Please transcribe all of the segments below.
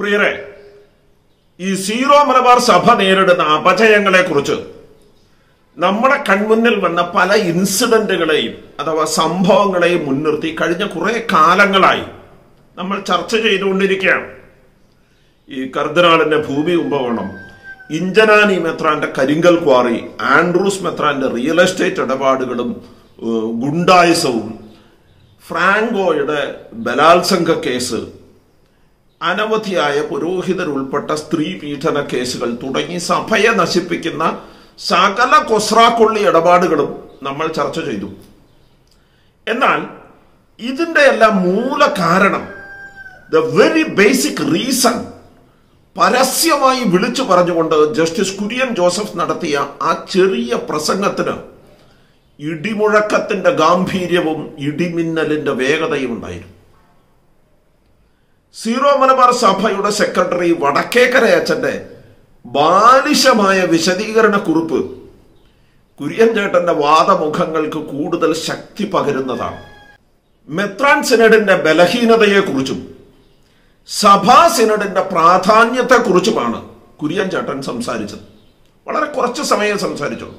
പ്രിയരെ, ഈ സീറോ മലബാർ സഭ നേരിടുന്ന അപജയങ്ങളെ കുറിച്ച് നമ്മുടെ കൺമുന്നിൽ വന്ന പല ഇൻസിഡന്റുകളെയും അഥവാ സംഭവങ്ങളെയും മുൻനിർത്തി കഴിഞ്ഞ കുറെ കാലങ്ങളായി നമ്മൾ ചർച്ച ചെയ്തുകൊണ്ടിരിക്കുകയാണ്. ഈ കർദിനാളിന്റെ ഭൂമി കുംഭകോണം, ഇഞ്ചനാനി മെത്രാന്റെ കരിങ്കൽ ക്വാറി, ആൻഡ്രൂസ് മെത്രാന്റെ റിയൽ എസ്റ്റേറ്റ് ഇടപാടുകളും ഗുണ്ടായിസവും, ഫ്രാങ്കോയുടെ ബലാത്സംഗ കേസ്, അനവധിയായ പുരോഹിതരുൾപ്പെട്ട സ്ത്രീ പീഡന കേസുകൾ തുടങ്ങി സഭയെ നശിപ്പിക്കുന്ന സകല കൊസ്രാക്കൊള്ളി ഇടപാടുകളും നമ്മൾ ചർച്ച ചെയ്തു. എന്നാൽ ഇതിന്റെ എല്ലാം മൂല കാരണം, ദ വെരി ബേസിക് റീസൺ, പരസ്യമായി വിളിച്ചു പറഞ്ഞുകൊണ്ട് ജസ്റ്റിസ് കുര്യൻ ജോസഫ് നടത്തിയ ആ ചെറിയ പ്രസംഗത്തിന് ഇടിമുഴക്കത്തിന്റെ ഗാംഭീര്യവും ഇടിമിന്നലിന്റെ വേഗതയും ഉണ്ടായിരുന്നു. സീറോ മലബാർ സഭയുടെ സെക്രട്ടറി വടക്കേക്കര അച്ഛന്റെ ബാലിശമായ വിശദീകരണ കുറിപ്പ് കുര്യൻ ചേട്ടന്റെ വാദമുഖങ്ങൾക്ക് കൂടുതൽ ശക്തി പകരുന്നതാണ്. മെത്രാൻ സിനഡിന്റെ ബലഹീനതയെക്കുറിച്ചും സഭാ സിനഡിന്റെ പ്രാധാന്യത്തെക്കുറിച്ചുമാണ് കുര്യൻ ചേട്ടൻ സംസാരിച്ചത്. വളരെ കുറച്ച് സമയം സംസാരിച്ചുള്ളൂ.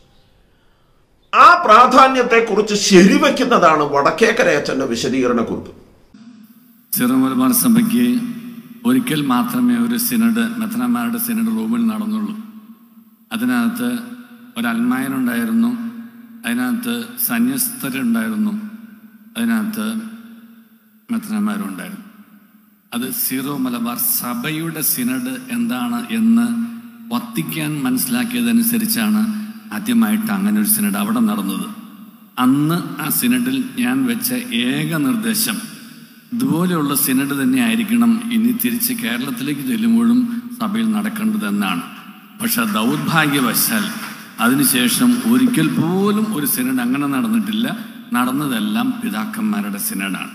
ആ പ്രാധാന്യത്തെക്കുറിച്ച് ശരിവെക്കുന്നതാണ് വടക്കേക്കര അച്ഛന്റെ വിശദീകരണ കുറിപ്പ്. സീറോ മലബാർ സഭയ്ക്ക് ഒരിക്കൽ മാത്രമേ ഒരു സിനഡ്, മെത്രാന്മാരുടെ സിനഡ് റൂമിൽ നടന്നുള്ളൂ. അതിനകത്ത് ഒരു അൽമായനുണ്ടായിരുന്നു, അതിനകത്ത് സന്യസ്തരുണ്ടായിരുന്നു, അതിനകത്ത് മെത്രാന്മാരുണ്ടായിരുന്നു. അത് സീറോ മലബാർ സഭയുടെ സിനഡ് എന്താണ് എന്ന് വത്തിക്കാൻ മനസ്സിലാക്കിയതനുസരിച്ചാണ് ആദ്യമായിട്ട് അങ്ങനെ ഒരു സിനഡ് അവിടെ നടന്നത്. അന്ന് ആ സിനഡിൽ ഞാൻ വെച്ച ഏക നിർദ്ദേശം, ഇതുപോലെയുള്ള സിനഡ് തന്നെ ആയിരിക്കണം ഇനി തിരിച്ച് കേരളത്തിലേക്ക് ചെല്ലുമ്പോഴും സഭയിൽ നടക്കേണ്ടതെന്നാണ്. പക്ഷെ ദൗർഭാഗ്യവശാൽ അതിനുശേഷം ഒരിക്കൽ പോലും ഒരു സിനഡ് അങ്ങനെ നടന്നിട്ടില്ല. നടന്നതെല്ലാം പിതാക്കന്മാരുടെ സിനഡാണ്.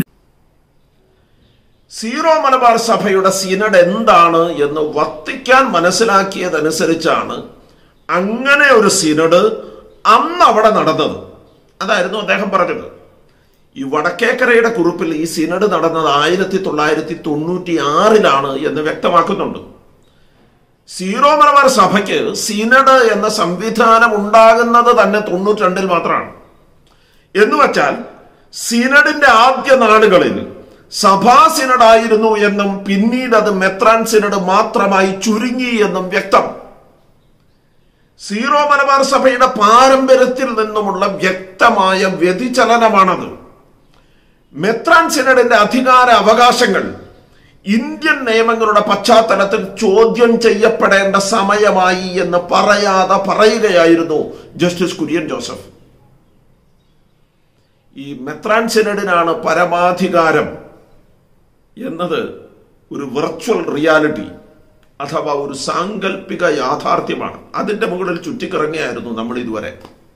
സീറോ മലബാർ സഭയുടെ സിനഡ് എന്താണ് എന്ന് വത്തിക്കാൻ മനസ്സിലാക്കിയതനുസരിച്ചാണ് അങ്ങനെ ഒരു സിനഡ് അന്ന് അവിടെ നടന്നത്. അതായിരുന്നു അദ്ദേഹം പറഞ്ഞത്. ഈ വടക്കേക്കരയുടെ കുറിപ്പിൽ ഈ സിനഡ് നടന്നത് 1996 എന്ന് വ്യക്തമാക്കുന്നുണ്ട്. സീറോ മലബാർ സഭയ്ക്ക് സിനഡ് എന്ന സംവിധാനം ഉണ്ടാകുന്നത് തന്നെ 92 മാത്രമാണ്. എന്നുവച്ചാൽ സിനഡിന്റെ ആദ്യ നാളുകളിൽ സഭാ സിനഡായിരുന്നു എന്നും പിന്നീട് അത് മെത്രാൻ സിനഡ് മാത്രമായി ചുരുങ്ങി എന്നും വ്യക്തം. സീറോ മലബാർ സഭയുടെ പാരമ്പര്യത്തിൽ നിന്നുമുള്ള വ്യക്തമായ വ്യതിചലനമാണത്. മെത്രാൻ സിനഡിന്റെ അധികാര അവകാശങ്ങൾ ഇന്ത്യൻ നിയമങ്ങളുടെ പശ്ചാത്തലത്തിൽ ചോദ്യം ചെയ്യപ്പെടേണ്ട സമയമായി എന്ന് പറയാതെ പറയുകയായിരുന്നു ജസ്റ്റിസ് കുര്യൻ ജോസഫ്. ഈ മെത്രാൻ സിനഡിനാണ് പരമാധികാരം എന്നത് ഒരു വെർച്വൽ റിയാലിറ്റി അഥവാ ഒരു സാങ്കല്പിക യാഥാർത്ഥ്യമാണ്. അതിന്റെ മുകളിൽ ചുറ്റിക്കറങ്ങിയായിരുന്നു നമ്മൾ ഇതുവരെ.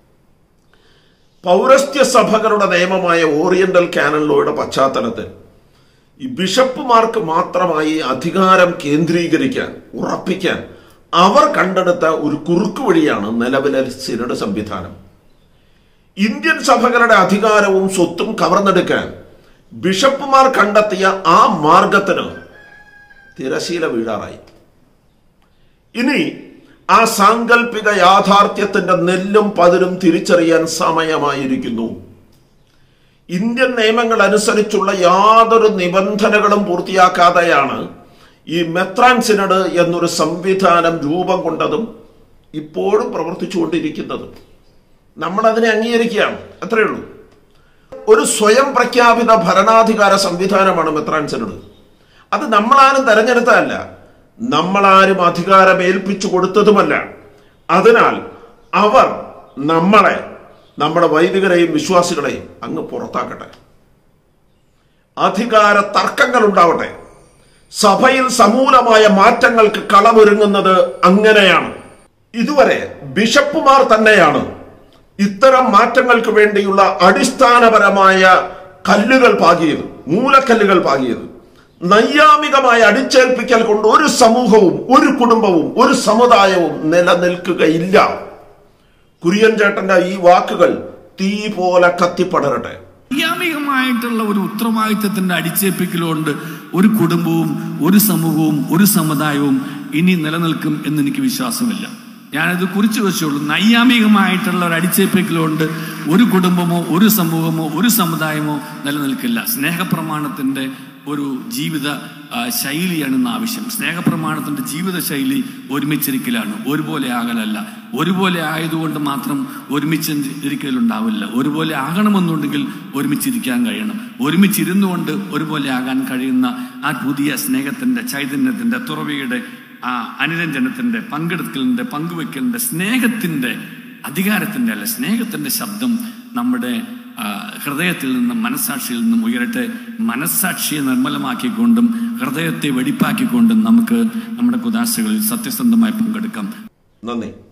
പൗരസ്ത്യ സഭകളുടെ നിയമമായ ഓറിയന്റൽ കാനൻ ലോയുടെ പശ്ചാത്തലത്തിൽ ഈ ബിഷപ്പുമാർക്ക് മാത്രമായി അധികാരം കേന്ദ്രീകരിക്കാൻ, ഉറപ്പിക്കാൻ അവർ കണ്ടെടുത്ത ഒരു കുറുക്കുവഴിയാണ് നിലവിലെ സിനഡ് സംവിധാനം. ഇന്ത്യൻ സഭകളുടെ അധികാരവും സ്വത്തും കവർന്നെടുക്കാൻ ബിഷപ്പുമാർ കണ്ടെത്തിയ ആ മാർഗത്തിന് തിരശീല വീഴാറായി. ഇനി ആ സാങ്കല്പിക യാഥാർത്ഥ്യത്തിന്റെ നെല്ലും പതിരും തിരിച്ചറിയാൻ സമയമായിരിക്കുന്നു. ഇന്ത്യൻ നിയമങ്ങൾ അനുസരിച്ചുള്ള യാതൊരു നിബന്ധനകളും പൂർത്തിയാക്കാതെയാണ് ഈ മെത്രാൻ സിനഡ് എന്നൊരു സംവിധാനം രൂപം കൊണ്ടതും ഇപ്പോഴും പ്രവർത്തിച്ചുകൊണ്ടിരിക്കുന്നതും. നമ്മളതിനെ അംഗീകരിക്കുകയാണ്, അത്രയേ ഉള്ളൂ. ഒരു സ്വയം പ്രഖ്യാപിത ഭരണാധികാര സംവിധാനമാണ് മെത്രാൻ സിനഡ്. അത് നമ്മളാരും തെരഞ്ഞെടുത്തതല്ല, നമ്മളാരും അധികാരം ഏൽപ്പിച്ചു കൊടുത്തതുമല്ല. അതിനാൽ അവർ നമ്മളെ, നമ്മുടെ വൈദികരെയും വിശ്വാസികളെയും അങ്ങ് പുറത്താക്കട്ടെ. അധികാര തർക്കങ്ങൾ ഉണ്ടാവട്ടെ. സഭയിൽ സമൂലമായ മാറ്റങ്ങൾക്ക് കളമൊരുങ്ങുന്നത് അങ്ങനെയാണ്. ഇതുവരെ ബിഷപ്പുമാർ തന്നെയാണ് ഇത്തരം മാറ്റങ്ങൾക്ക് വേണ്ടിയുള്ള അടിസ്ഥാനപരമായ കല്ലുകൾ പാകിയത്, മൂലക്കല്ലുകൾ പാകിയത്. നൈയാമികമായ അടിച്ചേൽപ്പിക്കൽ കൊണ്ട് ഒരു സമൂഹവും ഒരു കുടുംബവും ഒരു സമുദായവും നിലനിൽക്കുകയില്ല. കുര്യൻ ചേട്ടന്റെ ഈ വാക്കുകൾ തീ പോലെ കത്തിപ്പടരട്ടെ. നൈയാമികമായ പൂർണ്ണമായിട്ടുള്ള ഒരു ഉത്തരവാദിത്വത്തിന്റെ അടിച്ചേൽപ്പിക്കലുകൊണ്ട് ഒരു കുടുംബവും ഒരു സമൂഹവും ഒരു സമുദായവും ഇനി നിലനിൽക്കും എന്ന് എനിക്ക് വിശ്വാസമില്ല. ഞാനത് കുറിച്ചു വെച്ചോളൂ. നൈയാമികമായിട്ടുള്ള ഒരു അടിച്ചേൽപ്പിക്കലുകൊണ്ട് ഒരു കുടുംബമോ ഒരു സമൂഹമോ ഒരു സമുദായമോ നിലനിൽക്കില്ല. സ്നേഹപ്രമാണത്തിന്റെ ഒരു ജീവിത ശൈലിയാണ് ഇന്ന് ആവശ്യം. സ്നേഹപ്രമാണത്തിന്റെ ജീവിത ശൈലി ഒരുമിച്ചിരിക്കലാണ്, ഒരുപോലെ ആകലല്ല. ഒരുപോലെ ആയതുകൊണ്ട് മാത്രം ഒരുമിച്ചിരിക്കലുണ്ടാവില്ല. ഒരുപോലെ ആകണമെന്നുണ്ടെങ്കിൽ ഒരുമിച്ചിരിക്കാൻ കഴിയണം. ഒരുമിച്ചിരുന്നുകൊണ്ട് ഒരുപോലെ ആകാൻ കഴിയുന്ന ആ പുതിയ സ്നേഹത്തിന്റെ, ചൈതന്യത്തിന്റെ, തുറവിയുടെ, ആ അനുരഞ്ജനത്തിന്റെ, പങ്കെടുക്കലിന്റെ, പങ്കുവെക്കലിന്റെ, സ്നേഹത്തിന്റെ, അധികാരത്തിന്റെ അല്ല, സ്നേഹത്തിന്റെ ശബ്ദം നമ്മുടെ ഹൃദയത്തിൽ നിന്നും മനസ്സാക്ഷിയിൽ നിന്നും ഉയരട്ടെ. മനസ്സാക്ഷിയെ നിർമ്മലമാക്കിക്കൊണ്ടും ഹൃദയത്തെ വെടിപ്പാക്കിക്കൊണ്ടും നമുക്ക് നമ്മുടെ കുദാശകളിൽ സത്യസന്ധമായി പങ്കെടുക്കാം. നന്ദി.